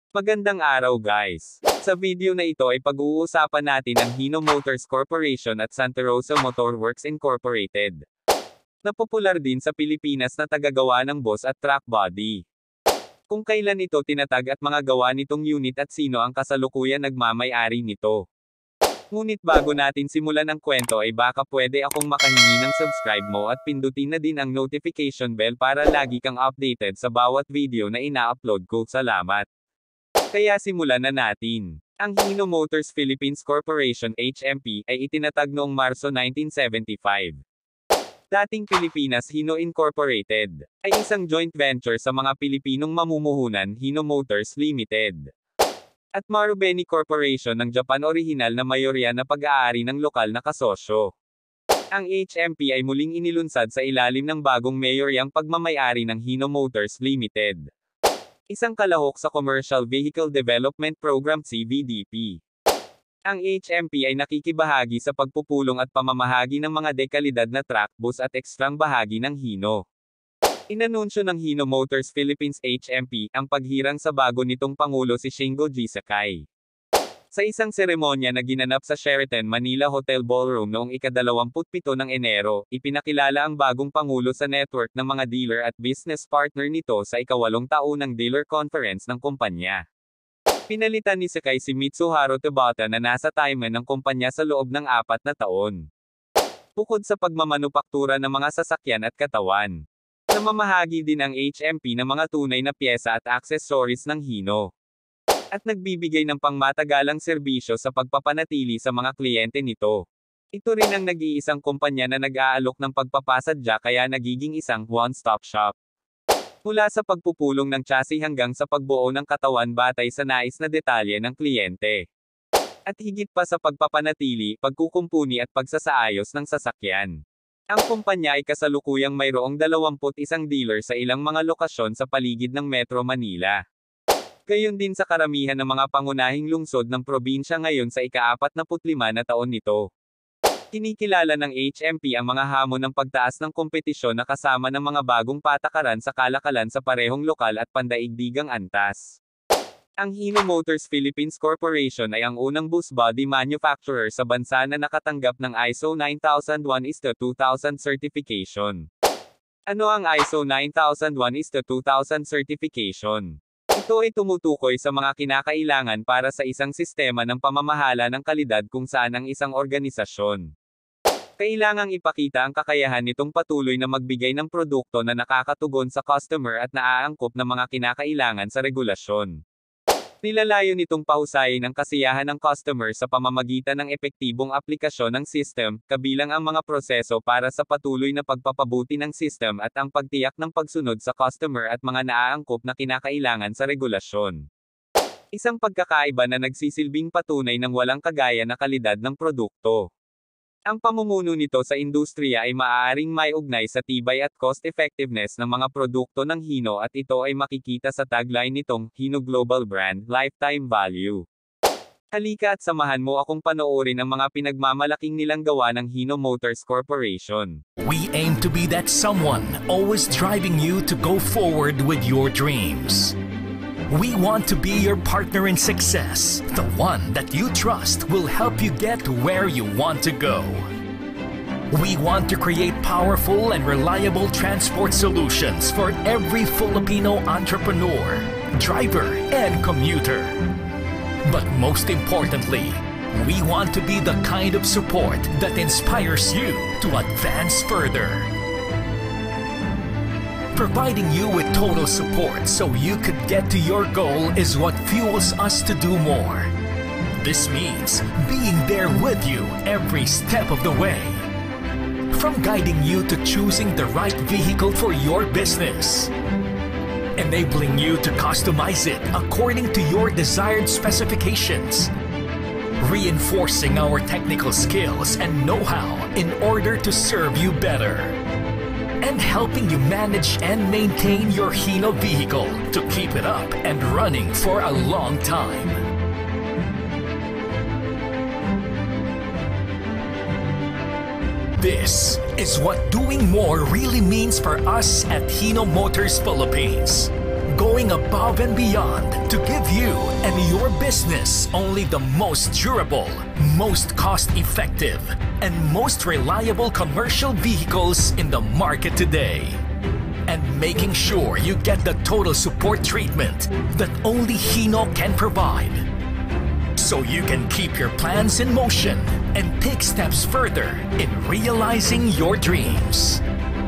Magandang araw guys! Sa video na ito ay pag-uusapan natin ang Hino Motors Corporation at Santa Rosa Motor Works Incorporated, na popular din sa Pilipinas na tagagawa ng bus at truck body. Kung kailan ito tinatag at mga gawa nitong unit at sino ang kasalukuyan nagmamay-ari nito. Ngunit bago natin simulan ang kwento ay baka pwede akong makahingi ng subscribe mo at pindutin na din ang notification bell para lagi kang updated sa bawat video na ina-upload ko. Salamat! Kaya simulan na natin. Ang Hino Motors Philippines Corporation HMP ay itinatag noong Marso 1975. Dating Pilipinas Hino Incorporated ay isang joint venture sa mga Pilipinong mamumuhunan Hino Motors Limited at Marubeni Corporation ng Japan orihinal na mayorya na pag-aari ng lokal na kasosyo. Ang HMP ay muling inilunsad sa ilalim ng bagong mayoryang pagmamay-ari ng Hino Motors Limited, isang kalahok sa Commercial Vehicle Development Program CVDP. Ang HMP ay nakikibahagi sa pagpupulong at pamamahagi ng mga dekalidad na truck, bus at ekstrang bahagi ng Hino. Inanunsyo ng Hino Motors Philippines HMP ang paghirang sa bago nitong Pangulo si Shingo G. Sakai. Sa isang seremonya na ginanap sa Sheraton Manila Hotel Ballroom noong ika-27 ng Enero, ipinakilala ang bagong Pangulo sa network ng mga dealer at business partner nito sa ika-8 taunang dealer conference ng kumpanya. Pinalitan ni Sakai si Mitsuharu Tabata na nasa timeline ng kumpanya sa loob ng 4 na taon. Bukod sa pagmamanupaktura ng mga sasakyan at katawan, namamahagi din ang HMP ng mga tunay na pyesa at accessories ng Hino, at nagbibigay ng pangmatagalang serbisyo sa pagpapanatili sa mga kliyente nito. Ito rin ang nag-iisang kumpanya na nag-aalok ng pagpapasadya kaya nagiging isang one-stop shop. Mula sa pagpupulong ng chassis hanggang sa pagbuo ng katawan batay sa nais na detalye ng kliyente. At higit pa sa pagpapanatili, pagkukumpuni at pagsasaayos ng sasakyan. Ang kumpanya ay kasalukuyang mayroong 21 dealer sa ilang mga lokasyon sa paligid ng Metro Manila. Gayon din sa karamihan ng mga pangunahing lungsod ng probinsya ngayon sa ika-45 na taon nito. Kinikilala ng HMP ang mga hamon ng pagtaas ng kompetisyon na kasama ng mga bagong patakaran sa kalakalan sa parehong lokal at pandaigdigang antas. Ang Hino Motors Philippines Corporation ay ang unang bus body manufacturer sa bansa na nakatanggap ng ISO 9001:2000 certification. Ano ang ISO 9001:2000 certification? Ito ay tumutukoy sa mga kinakailangan para sa isang sistema ng pamamahala ng kalidad kung saan ang isang organisasyon kailangang ipakita ang kakayahan nitong patuloy na magbigay ng produkto na nakakatugon sa customer at naaangkop ng mga kinakailangan sa regulasyon. Nilalayo nitong pahusayin ang kasiyahan ng customer sa pamamagitan ng epektibong aplikasyon ng system, kabilang ang mga proseso para sa patuloy na pagpapabuti ng system at ang pagtiyak ng pagsunod sa customer at mga naaangkop na kinakailangan sa regulasyon. Isang pagkakaiba na nagsisilbing patunay ng walang kagaya na kalidad ng produkto. Ang pamumuno nito sa industriya ay maaaring maiugnay sa tibay at cost-effectiveness ng mga produkto ng Hino at ito ay makikita sa tagline nitong, Hino Global Brand, Lifetime Value. Halika at samahan mo akong panoorin ang mga pinagmamalaking nilang gawa ng Hino Motors Corporation. We aim to be that someone always driving you to go forward with your dreams. We want to be your partner in success, the one that you trust will help you get to where you want to go. We want to create powerful and reliable transport solutions for every Filipino entrepreneur, driver, and commuter. But most importantly, we want to be the kind of support that inspires you to advance further. Providing you with total support so you could get to your goal is what fuels us to do more. This means being there with you every step of the way. From guiding you to choosing the right vehicle for your business, enabling you to customize it according to your desired specifications, reinforcing our technical skills and know-how in order to serve you better, and helping you manage and maintain your Hino vehicle to keep it up and running for a long time. This is what doing more really means for us at Hino Motors Philippines. going above and beyond to give you and your business only the most durable, most cost-effective, and most reliable commercial vehicles in the market today. And making sure you get the total support treatment that only Hino can provide. So you can keep your plans in motion and take steps further in realizing your dreams.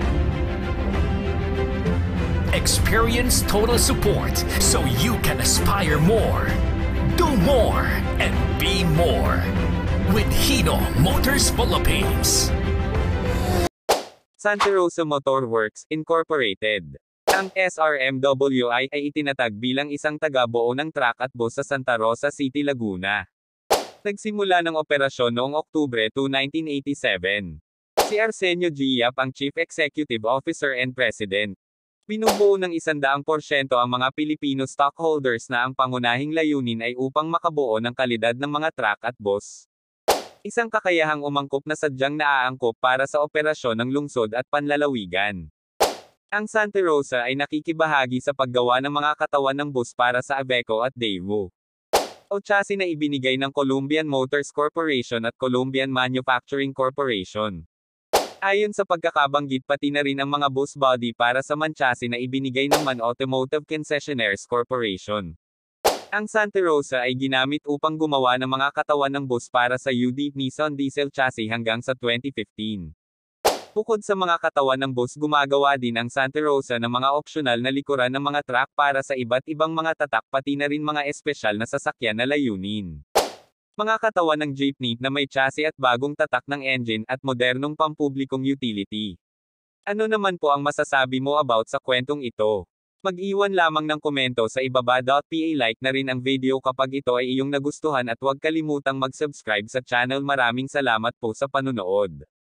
Experience total support so you can aspire more, do more, and be more. With Hino Motors Philippines. Santa Rosa Motor Works, Incorporated. Ang SRMWI ay itinatag bilang isang taga-buo ng truck at bus sa Santa Rosa City, Laguna. Nagsimula ng operasyon noong Oktubre 2, 1987. Si Arsenio G. Yap ang Chief Executive Officer and President. Binubuo ng 100% ang mga Pilipino stockholders na ang pangunahing layunin ay upang makabuo ng kalidad ng mga truck at bus. Isang kakayahang umangkop na sadyang naaangkop para sa operasyon ng lungsod at panlalawigan. Ang Santa Rosa ay nakikibahagi sa paggawa ng mga katawan ng bus para sa Iveco at Daewoo. O chassis na ibinigay ng Colombian Motors Corporation at Colombian Manufacturing Corporation. Ayon sa pagkakabanggit pati na rin ang mga bus body para sa chassis na ibinigay ng Man Automotive Concessionaires Corporation. Ang Santa Rosa ay ginamit upang gumawa ng mga katawan ng bus para sa UD Nissan diesel chassis hanggang sa 2015. Bukod sa mga katawan ng bus, gumagawa din ang Santa Rosa ng mga opsyonal na likuran ng mga truck para sa iba't ibang mga tatak pati na rin mga espesyal na sasakyan na layunin. Mga katawan ng jeepney na may chassis at bagong tatak ng engine at modernong pampublikong utility. Ano naman po ang masasabi mo about sa kwentong ito? Mag-iwan lamang ng komento sa ibaba. Pa-like na rin ang video kapag ito ay iyong nagustuhan at huwag kalimutang mag-subscribe sa channel. Maraming salamat po sa panunood.